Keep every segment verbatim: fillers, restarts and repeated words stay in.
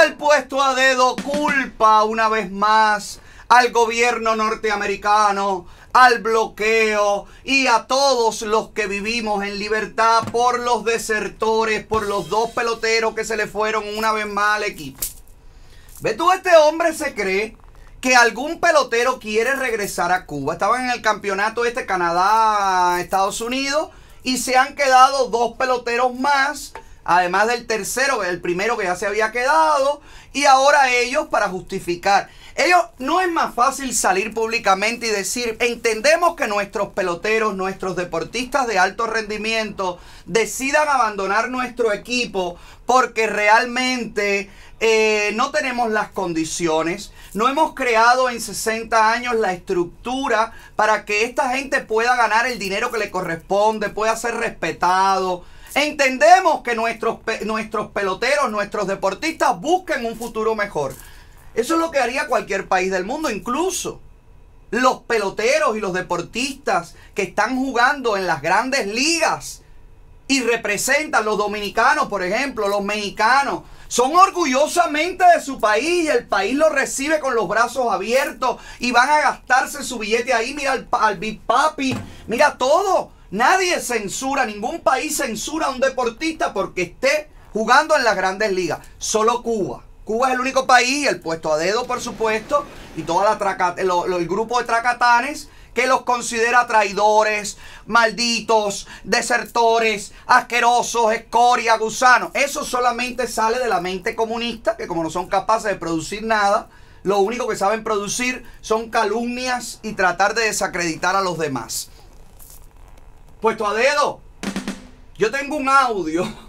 el puesto a dedo culpa una vez más al gobierno norteamericano, al bloqueo y a todos los que vivimos en libertad por los desertores, por los dos peloteros que se le fueron una vez más al equipo. ¿Ves tú? Este hombre se cree que algún pelotero quiere regresar a Cuba. Estaban en el campeonato este Canadá, Estados Unidos, y se han quedado dos peloteros más, además del tercero, el primero que ya se había quedado, y ahora ellos para justificar. Ellos, no es más fácil salir públicamente y decir, entendemos que nuestros peloteros, nuestros deportistas de alto rendimiento decidan abandonar nuestro equipo porque realmente eh, no tenemos las condiciones, no hemos creado en sesenta años la estructura para que esta gente pueda ganar el dinero que le corresponde, pueda ser respetado. Entendemos que nuestros, nuestros peloteros, nuestros deportistas busquen un futuro mejor. Eso es lo que haría cualquier país del mundo, incluso los peloteros y los deportistas que están jugando en las grandes ligas y representan los dominicanos, por ejemplo, los mexicanos, son orgullosamente de su país y el país los recibe con los brazos abiertos y van a gastarse su billete ahí. Mira al, al Big Papi, mira todo. Nadie censura, ningún país censura a un deportista porque esté jugando en las grandes ligas. Solo Cuba. Cuba es el único país, el puesto a dedo por supuesto, y toda la traca, lo, lo, el grupo de tracatanes que los considera traidores, malditos, desertores, asquerosos, escoria, gusanos. Eso solamente sale de la mente comunista, que como no son capaces de producir nada, lo único que saben producir son calumnias y tratar de desacreditar a los demás. Puesto a dedo, yo tengo un audio.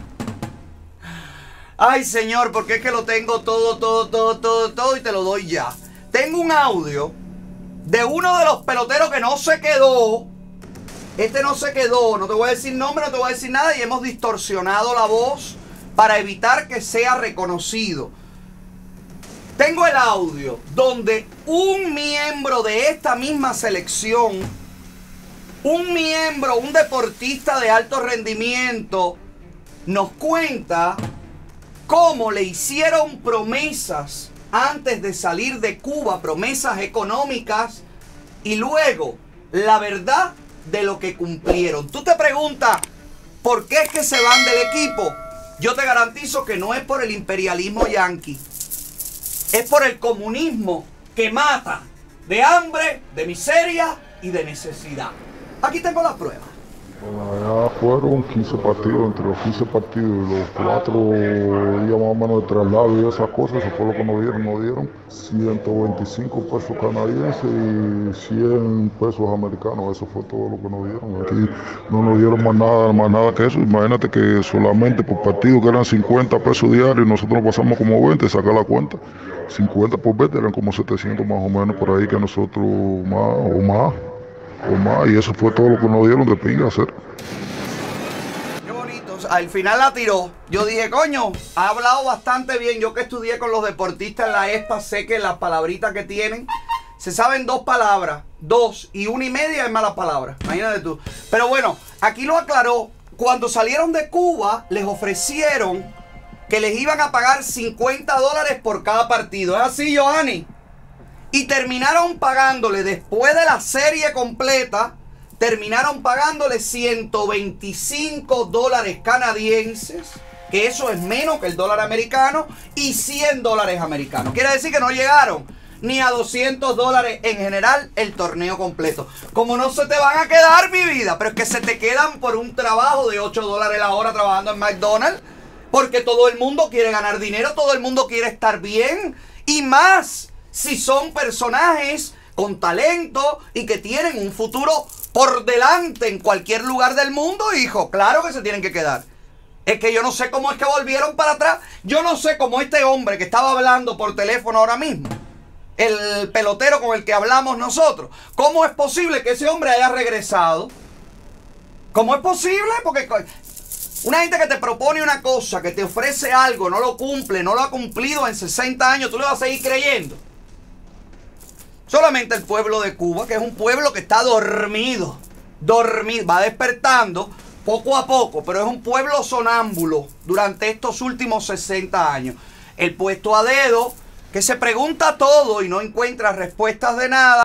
Ay, señor, porque es que lo tengo todo, todo, todo, todo, todo y te lo doy ya. Tengo un audio de uno de los peloteros que no se quedó. Este no se quedó, no te voy a decir nombre, no te voy a decir nada, y hemos distorsionado la voz para evitar que sea reconocido. Tengo el audio donde un miembro de esta misma selección, un miembro, un deportista de alto rendimiento, nos cuenta cómo le hicieron promesas antes de salir de Cuba, promesas económicas, y luego la verdad de lo que cumplieron. Tú te preguntas, ¿por qué es que se van del equipo? Yo te garantizo que no es por el imperialismo yanqui, es por el comunismo que mata de hambre, de miseria y de necesidad. Aquí tengo las pruebas. Allá fueron quince partidos, entre los quince partidos y los cuatro días más o menos de traslado y esas cosas, eso fue lo que nos dieron, nos dieron ciento veinticinco pesos canadienses y cien pesos americanos, eso fue todo lo que nos dieron. Aquí no nos dieron más nada, más nada que eso. Imagínate que solamente por partido que eran cincuenta pesos diarios, nosotros pasamos como veinte, saca la cuenta, cincuenta por veinte eran como setecientos más o menos por ahí, que nosotros más o más. O más, y eso fue todo lo que nos dieron de pinga hacer. Qué bonito. Al final la tiró. Yo dije, coño, ha hablado bastante bien. Yo que estudié con los deportistas en la ESPA, sé que las palabritas que tienen, se saben dos palabras, dos y una y media es malas palabras. Imagínate tú. Pero bueno, aquí lo aclaró. Cuando salieron de Cuba, les ofrecieron que les iban a pagar cincuenta dólares por cada partido. ¿Es así, Johanny? Y terminaron pagándole, después de la serie completa, terminaron pagándole ciento veinticinco dólares canadienses, que eso es menos que el dólar americano, y cien dólares americanos. Quiere decir que no llegaron ni a doscientos dólares en general el torneo completo. Como no se te van a quedar, mi vida, pero es que se te quedan por un trabajo de ocho dólares la hora trabajando en McDonald's, porque todo el mundo quiere ganar dinero, todo el mundo quiere estar bien, y más si son personajes con talento y que tienen un futuro por delante en cualquier lugar del mundo, hijo. Claro que se tienen que quedar. Es que yo no sé cómo es que volvieron para atrás. Yo no sé cómo este hombre que estaba hablando por teléfono ahora mismo, el pelotero con el que hablamos nosotros, ¿cómo es posible que ese hombre haya regresado? ¿Cómo es posible? Porque una gente que te propone una cosa, que te ofrece algo, no lo cumple, no lo ha cumplido en sesenta años, tú le vas a seguir creyendo. Solamente el pueblo de Cuba, que es un pueblo que está dormido, dormido, va despertando poco a poco, pero es un pueblo sonámbulo durante estos últimos sesenta años. el puesto a dedo, que se pregunta todo y no encuentra respuestas de nada.